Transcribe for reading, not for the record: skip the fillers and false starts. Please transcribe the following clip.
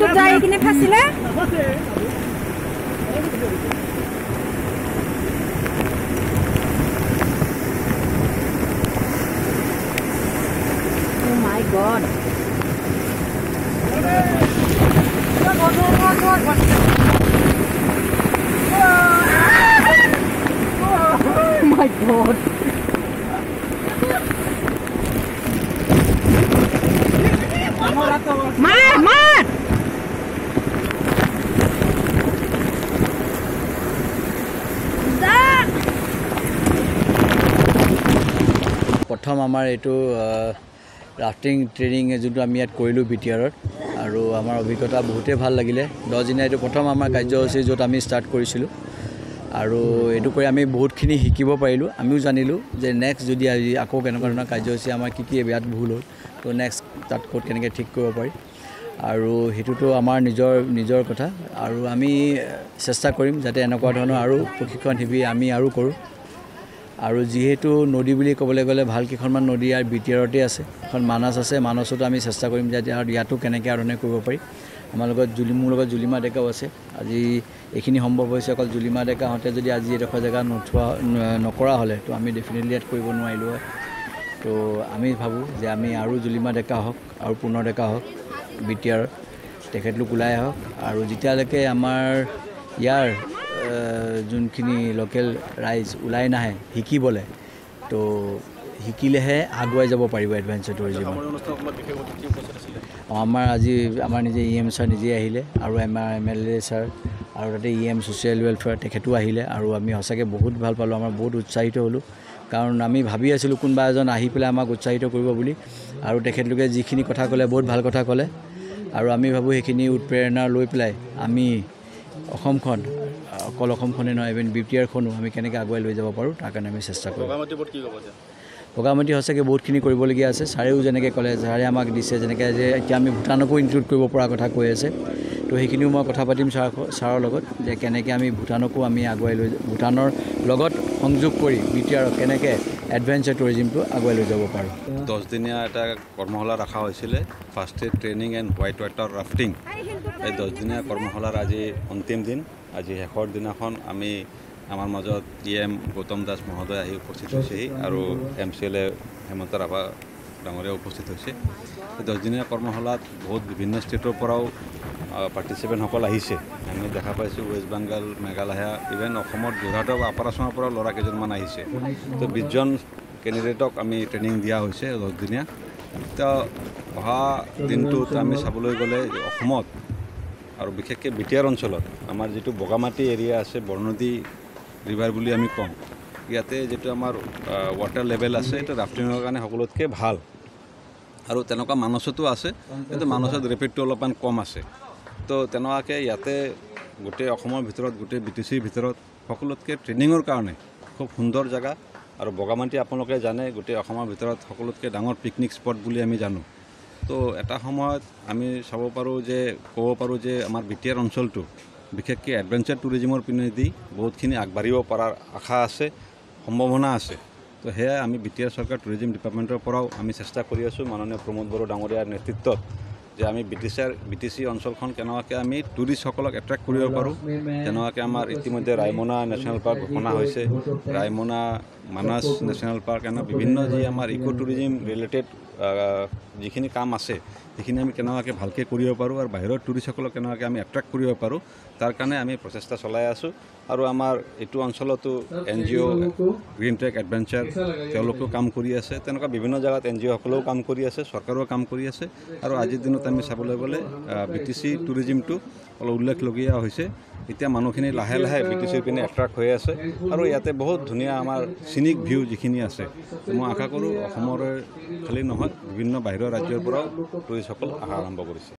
তো যাই কিনে ফাঁসিলে Oh my God. Oh my God. Mar! প্ৰথম আমাৰ এইটো ৰাফটিং ট্ৰেইনিং যোনটো আমি ইয়াত কৰিলোঁ বিটিআৰত আৰু আমাৰ অভিজ্ঞতা বহুতেই ভাল লাগিলে 10 দিনীয়া এইটো প্ৰথম আমাৰ কাৰ্যসূচী য'ত আমি ষ্টাৰ্ট কৰিছিলোঁ আৰু এইটো কৰি আমি বহুতখিনি শিকিব পাৰিলোঁ আমিও জানিলোঁ যে নেক্সট যদি আকৌ কেনেকুৱা ধৰণৰ কাৰ্যসূচী আমাৰ কি বেয়াত ভুল হ'ল তো নেক্সট তাত ক'ত কেনেকৈ ঠিক কৰিব পাৰি আৰু সেইটোতো আমাৰ নিজৰ কথা আৰু আমি চেষ্টা কৰিম যাতে এনেকুৱা ধৰণৰ আৰু প্ৰশিক্ষণ শিবিৰ আমি আৰু কৰোঁ আৰু যেহেতু নদী বুলি ক'বলৈ গ'লে ভাল কেইখনমান নদী আৰু বিটিআৰতে আছে এখন মানস আছে মানসতো আমি চেষ্টা কৰিম যে ইয়াতো কেনেকৈ আৰণে কৰিব পাৰি আমাৰ লগত মোৰ লগত জুলিমা ডেকাও আছে আজি এইখিনি সম্ভৱ হৈছে অকল জুলিমা ডেকাহঁতে যদি আজি এডোখৰ জেগা নকৰা হ'লে তো আমি ডেফিনেটলি ইয়াত কৰিব নোৱাৰিলোঁ হয় তো আমি ভাবোঁ যে আমি আৰু জুলিমা ডেকা হওক আৰু পুনৰ ডেকা হওক বিটিআৰ তেখেতলোক ওলাই আহক আৰু যেতিয়ালৈকে আমাৰ ইয়াৰ যোনখিনি লোকেল ৰাইজ ওলাই নাহে শিকিবলৈ তো শিকিলেহে আগুৱাই যাব পাৰিব এডভেঞ্চাৰ টুৰিজিমত আমাৰ নিজে EM ছাৰ নিজে আহিলে আৰু আমাৰ MLA ছাৰ আৰু তাতে EM ছ'চিয়েল ৱেলফেয়াৰ তেখেতো আহিলে আৰু আমি সঁচাকৈ বহুত ভাল পালোঁ আমাৰ বহুত উৎসাহিত হ'লোঁ কাৰণ আমি ভাবি আছিলোঁ কোনোবা এজন আহি পেলাই আমাক উৎসাহিত কৰিব বুলি আৰু তেখেতলোকে যিখিনি কথা ক'লে বহুত ভাল কথা ক'লে আৰু আমি ভাবোঁ সেইখিনি উৎপ্ৰেৰণা লৈ পেলাই আমি অসমখন অকল অসমখনে নহয় ইভেন বিটিআৰখনো আমি কেনেকৈ আগুৱাই লৈ যাব পাৰোঁ তাৰ কাৰণে আমি চেষ্টা কৰিম বগামাটি সঁচাকৈ বহুতখিনি কৰিবলগীয়া আছে ছাৰেও যেনেকৈ ক'লে ছাৰে আমাক দিছে যেনেকৈ যে এতিয়া আমি ভূটানকো ইনক্লুড কৰিব পৰা কথা কৈ আছে তো সেইখিনিও মই কথা পাতিম ছাৰৰ লগত যে কেনেকৈ আমি ভূটানকো আমি আগুৱাই লৈ ভূটানৰ লগত সংযোগ কৰি বিটিআৰক কেনেকৈ এডভেঞ্চাৰ টুৰিজিমটো আগুৱাই লৈ যাব পাৰোঁ 10 দিনীয়া এটা কৰ্মশালা ৰখা হৈছিলে first aid training and white water rafting এই 10 দিনীয়া কৰ্মশালাৰ আজি অন্তিম দিন আজি শেষৰ দিনাখন আমি আমাৰ মাজত EM গৌতম দাস মহোদয় আহি উপস্থিত হৈছেহি আৰু MCLA হেমন্ত ৰাভা ডাঙৰীয়া উপস্থিত হৈছে 10 দিনীয়া কৰ্মশালাত বহুত বিভিন্ন ষ্টেটৰ পৰাও পাৰ্টিচিপেণ্টসকল আহিছে আমি দেখা পাইছোঁ ৱেষ্ট বেংগল মেঘালয় ইভেন অসমৰ যোৰহাটৰ আপাৰ আছামৰ পৰা ল'ৰা কেইজনমান আহিছে তো 20 জন কেণ্ডিডেটক আমি ট্ৰেইনিং দিয়া হৈছে 10 দিনীয়া তো অহা দিনটোত আমি চাবলৈ গ'লে অসমত আৰু বিশেষকৈ বিটিআৰ অঞ্চলত আমাৰ যিটো বগামাটি এৰিয়া আছে বৰনদী ৰিভাৰ বুলি আমি কওঁ ইয়াতে যিটো আমাৰ ৱাটাৰ লেভেল আছে এইটো ৰাফটিঙৰ কাৰণে সকলোতকৈ ভাল আৰু তেনেকুৱা মানসতো আছে কিন্তু মানসত ৰেপিডটো অলপমান কম আছে তো তেনেকুৱাকৈ ইয়াতে গোটেই অসমৰ ভিতৰত গোটেই BTCৰ ভিতৰত সকলোতকৈ ট্ৰেইনিঙৰ কাৰণে খুব সুন্দৰ জেগা আৰু বগামাটি আপোনালোকে জানে গোটেই অসমৰ ভিতৰত সকলোতকৈ ডাঙৰ পিকনিক স্পট বুলি আমি জানো তো এটা সময়ত আমি চাব পাৰোঁ যে ক'ব পাৰোঁ যে আমাৰ বিটিআৰ অঞ্চলটো বিশেষকৈ এডভেঞ্চাৰ টুৰিজিমৰ পিনেদি বহুতখিনি আগবাঢ়িব পৰাৰ আশা আছে সম্ভাৱনা আছে তো সেয়া আমি বিটিআৰ চৰকাৰ টুৰিজিম ডিপাৰ্টমেণ্টৰ পৰাও আমি চেষ্টা কৰি আছোঁ মাননীয় প্ৰমোদ বড়ো ডাঙৰীয়াৰ নেতৃত্বত যে আমি BTC অঞ্চলখন কেনেকুৱাকৈ আমি টুৰিষ্টসকলক এট্ৰেক্ট কৰিব পাৰোঁ যেনেকুৱাকৈ আমাৰ ইতিমধ্যে ৰায়মনা নেশ্যনেল পাৰ্ক ঘোষণা হৈছে ৰায়মনা মানস নেশ্যনেল পাৰ্ক এনে বিভিন্ন যি আমাৰ ইক' টুৰিজিম ৰিলেটেড যিখিনি কাম আছে সেইখিনি আমি কেনেকুৱাকৈ ভালকৈ কৰিব পাৰোঁ আৰু বাহিৰৰ টুৰিষ্টসকলক কেনেকুৱাকৈ আমি এট্ৰেক্ট কৰিব পাৰোঁ তাৰ কাৰণে আমি প্ৰচেষ্টা চলাই আছোঁ আৰু আমাৰ এইটো অঞ্চলতো NGO গ্ৰীণ ট্ৰেক এডভেঞ্চাৰ তেওঁলোকেও কাম কৰি আছে তেনেকুৱা বিভিন্ন জেগাত NGOসকলেও কাম কৰি আছে চৰকাৰেও কাম কৰি আছে আৰু আজিৰ দিনত আমি চাবলৈ গ'লে BTC টুৰিজিমটো অলপ উল্লেখলগীয়া হৈছে এতিয়া মানুহখিনি লাহে লাহে BTCৰ পিনে এট্ৰেক্ট হৈ আছে আৰু ইয়াতে বহুত ধুনীয়া আমাৰ চিনিক ভিউ যিখিনি আছে মই আশা কৰোঁ অসমৰে খালী নহয় বিভিন্ন বাহিৰৰ ৰাজ্যৰ পৰাও টুৰিষ্টসকল অহা আৰম্ভ কৰিছে